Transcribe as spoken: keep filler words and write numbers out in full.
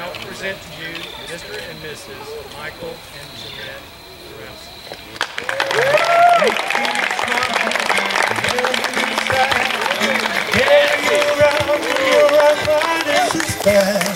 now present to you Mister and Missus Michael and Jeanette Rest. Yeah, you're right, you're right, right, this is bad.